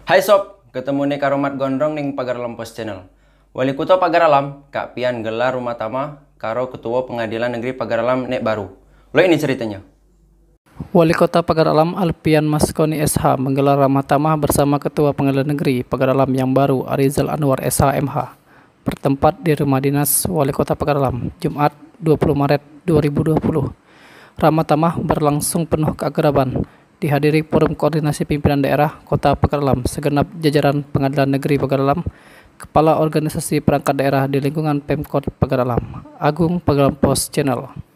Hai sob, ketemu nih Karomat Gondrong ning Pagar Alam Pos Channel. Wali Kota Pagar Alam, Kak Pian gelar rumah tama karo Ketua Pengadilan Negeri Pagar Alam nek baru. Lo ini ceritanya. Wali Kota Pagar Alam Alpian Maskoni SH menggelar ramah tamah bersama Ketua Pengadilan Negeri Pagar Alam yang baru Arizal Anwar SH MH bertempat di Rumah Dinas Wali Kota Pagar Alam, Jumat 20 Maret 2020. Ramah tamah berlangsung penuh keakraban, dihadiri Forum Koordinasi Pimpinan Daerah Kota Pagar Alam, segenap jajaran Pengadilan Negeri Pagar Alam, Kepala Organisasi Perangkat Daerah di lingkungan Pemkot Pagar Alam. Agung Pagar Alam Pos Channel.